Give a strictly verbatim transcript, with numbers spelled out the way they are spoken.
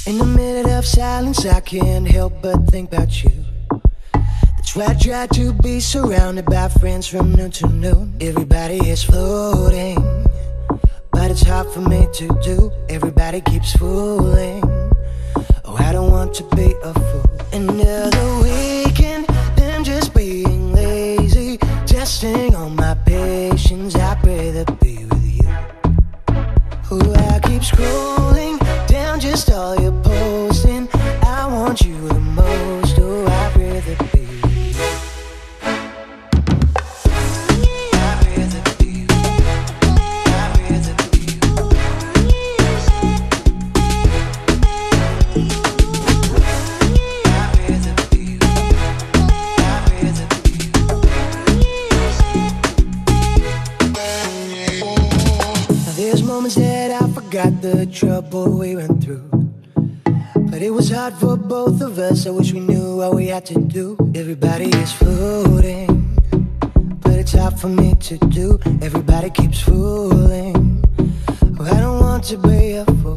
In the minute of silence, I can't help but think about you. That's why I try to be surrounded by friends from noon to noon. Everybody is floating, but it's hard for me to do. Everybody keeps fooling. Oh, I don't want to be a fool. Another weekend, them just being lazy, testing on my patience. I'd rather be with you. Oh, I keep scrolling down just all your posting. I want you the most. Oh, I'd rather be with you. I'd rather be with you. I'd rather be with you. I'd rather be with you. I'd rather be with you. Now there's moments that I forgot the trouble we went through, but it was hard for both of us. I wish we knew what we had to do. Everybody is floating, but it's hard for me to do. Everybody keeps fooling. Oh, I don't want to be a fool.